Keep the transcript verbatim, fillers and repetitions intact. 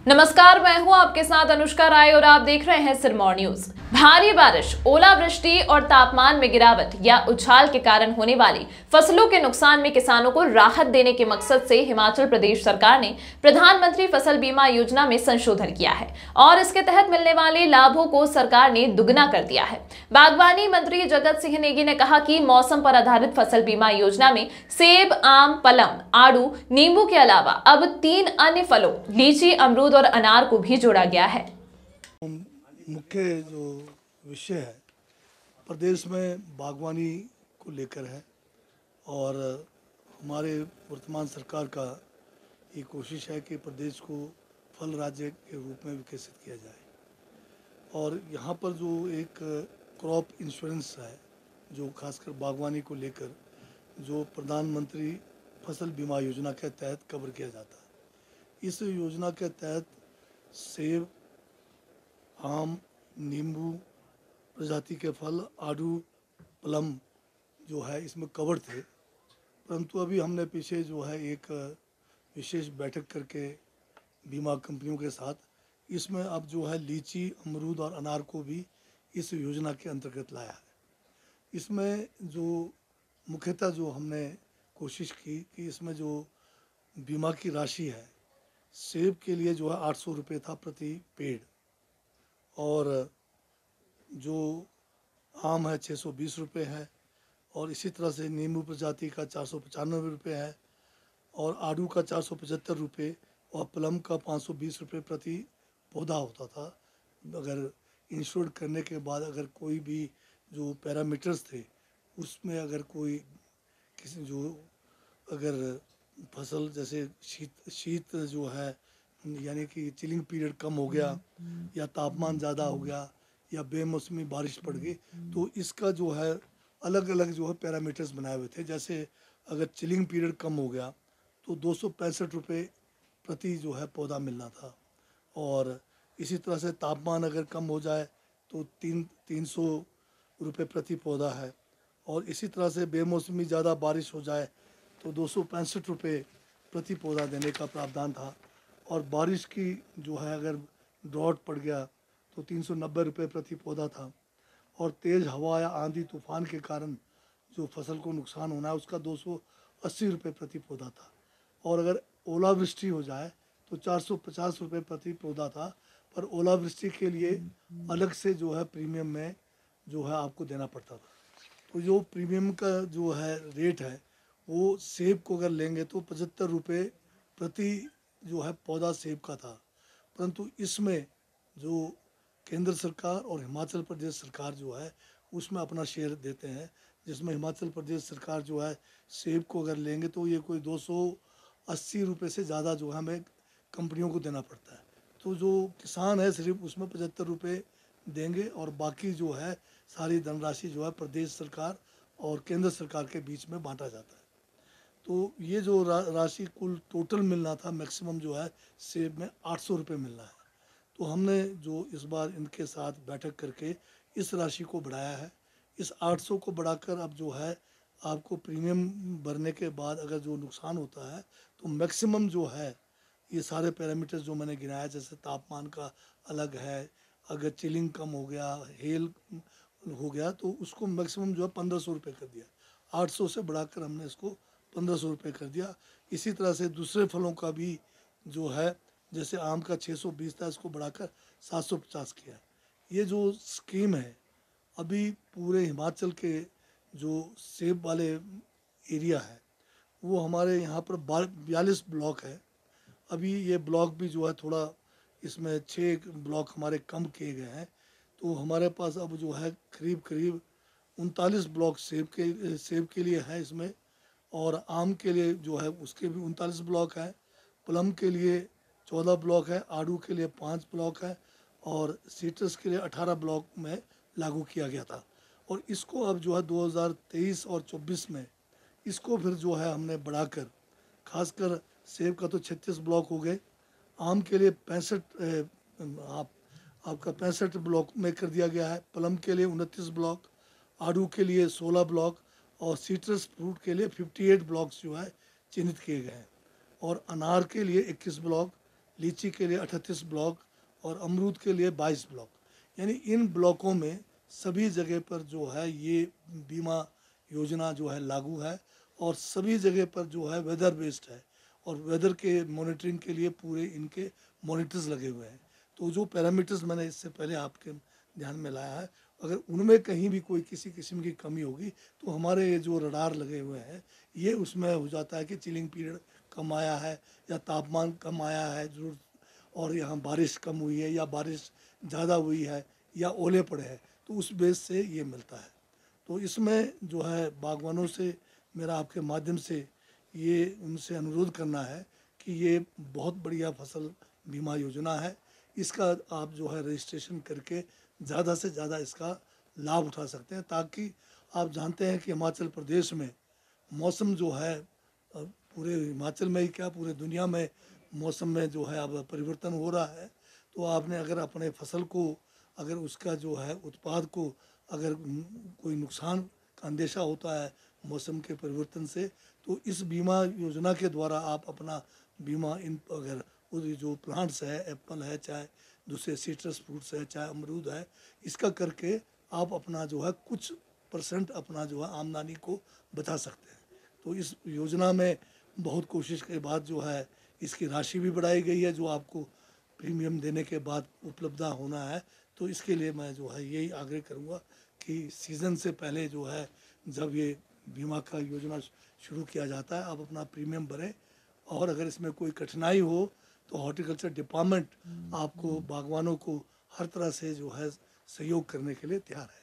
नमस्कार, मैं हूं आपके साथ अनुष्का राय और आप देख रहे हैं सिरमौर न्यूज। भारी बारिश, ओलावृष्टि और तापमान में गिरावट या उछाल के कारण होने वाली फसलों के नुकसान में किसानों को राहत देने के मकसद से हिमाचल प्रदेश सरकार ने प्रधानमंत्री फसल बीमा योजना में संशोधन किया है और इसके तहत मिलने वाले लाभों को सरकार ने दुगना कर दिया है। बागवानी मंत्री जगत सिंह नेगी ने कहा कि मौसम पर आधारित फसल बीमा योजना में सेब, आम, पलम, आड़ू, नींबू के अलावा अब तीन अन्य फलों लीची, अमरूद और अनार को भी जोड़ा गया है। मुख्य जो विषय है प्रदेश में बागवानी को लेकर है और हमारे वर्तमान सरकार का ये कोशिश है कि प्रदेश को फल राज्य के रूप में विकसित किया जाए। और यहाँ पर जो एक क्रॉप इंश्योरेंस है जो खासकर बागवानी को लेकर जो प्रधानमंत्री फसल बीमा योजना के तहत कवर किया जाता है, इस योजना के तहत सेब, आम, नींबू प्रजाति के फल, आड़ू, प्लम जो है इसमें कवर थे। परंतु अभी हमने पीछे जो है एक विशेष बैठक करके बीमा कंपनियों के साथ इसमें अब जो है लीची, अमरूद और अनार को भी इस योजना के अंतर्गत लाया है। इसमें जो मुख्यतः जो हमने कोशिश की कि इसमें जो बीमा की राशि है, सेब के लिए जो है आठ सौ रुपये था प्रति पेड़ और जो आम है छः सौ बीस रुपये है और इसी तरह से नींबू प्रजाति का चार सौ पचानवे रुपये है और आड़ू का चार सौ पचहत्तर रुपये और प्लम का पाँच सौ बीस रुपये प्रति पौधा होता था। अगर इंश्योर करने के बाद अगर कोई भी जो पैरामीटर्स थे उसमें अगर कोई किसी जो अगर फसल जैसे शीत शीत जो है यानी कि चिलिंग पीरियड कम हो गया या तापमान ज़्यादा हो गया या बेमौसमी बारिश पड़ गई तो इसका जो है अलग अलग जो है पैरामीटर्स बनाए हुए थे। जैसे अगर चिलिंग पीरियड कम हो गया तो दो सौ पैंसठ रुपये प्रति जो है पौधा मिलना था और इसी तरह से तापमान अगर कम हो जाए तो तीन तीन सौ रुपये प्रति पौधा है और इसी तरह से बेमौसमी ज़्यादा बारिश हो जाए तो दो सौ पैंसठ रुपये प्रति पौधा देने का प्रावधान था और बारिश की जो है अगर ड्रॉट पड़ गया तो तीन सौ नब्बे रुपये प्रति पौधा था और तेज़ हवा या आंधी तूफान के कारण जो फसल को नुकसान होना है उसका दो सौ अस्सी रुपये प्रति पौधा था और अगर ओलावृष्टि हो जाए तो चार सौ पचास रुपये प्रति पौधा था। पर ओलावृष्टि के लिए अलग से जो है प्रीमियम में जो है आपको देना पड़ता था। तो जो प्रीमियम का जो है रेट है वो सेब को अगर लेंगे तो पचहत्तर रुपये प्रति जो है पौधा सेब का था। परंतु इसमें जो केंद्र सरकार और हिमाचल प्रदेश सरकार जो है उसमें अपना शेयर देते हैं, जिसमें हिमाचल प्रदेश सरकार जो है सेब को अगर लेंगे तो ये कोई दो सौ अस्सी रुपये से ज़्यादा जो है हमें कंपनियों को देना पड़ता है। तो जो किसान है सिर्फ उसमें पचहत्तर रुपये देंगे और बाकी जो है सारी धनराशि जो है प्रदेश सरकार और केंद्र सरकार के बीच में बांटा जाता है। तो ये जो रा, राशि कुल टोटल मिलना था मैक्सिमम जो है सेब में आठ सौ रुपये मिलना है। तो हमने जो इस बार इनके साथ बैठक करके इस राशि को बढ़ाया है। इस आठ सौ को बढ़ाकर अब जो है आपको प्रीमियम भरने के बाद अगर जो नुकसान होता है तो मैक्सिमम जो है ये सारे पैरामीटर्स जो मैंने गिनाया, जैसे तापमान का अलग है, अगर चिलिंग कम हो गया, हेल हो गया तो उसको मैक्सिमम जो है पंद्रह सौ रुपये कर दिया। आठ सौ से बढ़ाकर हमने इसको पंद्रह सौ रुपये कर दिया। इसी तरह से दूसरे फलों का भी जो है जैसे आम का छः सौ बीस था इसको बढ़ाकर सात सौ पचास किया। ये जो स्कीम है अभी पूरे हिमाचल के जो सेब वाले एरिया है वो हमारे यहाँ पर बयालीस ब्लॉक है। अभी ये ब्लॉक भी जो है थोड़ा इसमें छः ब्लॉक हमारे कम किए गए हैं तो हमारे पास अब जो है करीब करीब उनतालीस ब्लॉक सेब के सेब के लिए है इसमें और आम के लिए जो है उसके भी उनतालीस ब्लॉक है, प्लम के लिए चौदह ब्लॉक है, आड़ू के लिए पाँच ब्लॉक है और सीट्रस के लिए अठारह ब्लॉक में लागू किया गया था। और इसको अब जो है दो हज़ार तेईस और चौबीस में इसको फिर जो है हमने बढ़ाकर खासकर सेब का तो छत्तीस ब्लॉक हो गए, आम के लिए पैंसठ आप आपका पैंसठ ब्लॉक में कर दिया गया है, प्लम के लिए उनतीस ब्लॉक, आड़ू के लिए सोलह ब्लॉक और सीट्रस फ्रूट के लिए अट्ठावन ब्लॉक्स जो है चिन्हित किए गए हैं और अनार के लिए इक्कीस ब्लॉक, लीची के लिए अड़तीस ब्लॉक और अमरूद के लिए बाईस ब्लॉक। यानी इन ब्लॉकों में सभी जगह पर जो है ये बीमा योजना जो है लागू है और सभी जगह पर जो है वेदर बेस्ड है और वेदर के मॉनिटरिंग के लिए पूरे इनके मॉनिटर्स लगे हुए हैं। तो जो पैरामीटर्स मैंने इससे पहले आपके ध्यान में लाया है, अगर उनमें कहीं भी कोई किसी किस्म की कमी होगी तो हमारे ये जो रडार लगे हुए हैं ये उसमें हो जाता है कि चिलिंग पीरियड कम आया है या तापमान कम आया है जरूर, और यहाँ बारिश कम हुई है या बारिश ज़्यादा हुई है या ओले पड़े हैं, तो उस बेस से ये मिलता है। तो इसमें जो है बागवानों से मेरा आपके माध्यम से ये उनसे अनुरोध करना है कि ये बहुत बढ़िया फसल बीमा योजना है। इसका आप जो है रजिस्ट्रेशन करके ज़्यादा से ज़्यादा इसका लाभ उठा सकते हैं, ताकि आप जानते हैं कि हिमाचल प्रदेश में मौसम जो है पूरे हिमाचल में ही क्या पूरे दुनिया में मौसम में जो है अब परिवर्तन हो रहा है। तो आपने अगर अपने फसल को अगर उसका जो है उत्पाद को अगर कोई नुकसान का अंदेशा होता है मौसम के परिवर्तन से, तो इस बीमा योजना के द्वारा आप अपना बीमा इन अगर जो प्लांट्स है, एप्पल है, चाहे दूसरे सिट्रस फ्रूट्स है, चाहे अमरूद है, इसका करके आप अपना जो है कुछ परसेंट अपना जो है आमदनी को बचा सकते हैं। तो इस योजना में बहुत कोशिश के बाद जो है इसकी राशि भी बढ़ाई गई है जो आपको प्रीमियम देने के बाद उपलब्ध होना है। तो इसके लिए मैं जो है यही आग्रह करूँगा कि सीज़न से पहले जो है जब ये बीमा का योजना शुरू किया जाता है आप अपना प्रीमियम भरें, और अगर इसमें कोई कठिनाई हो तो हॉर्टिकल्चर डिपार्टमेंट आपको बागवानों को हर तरह से जो है सहयोग करने के लिए तैयार है।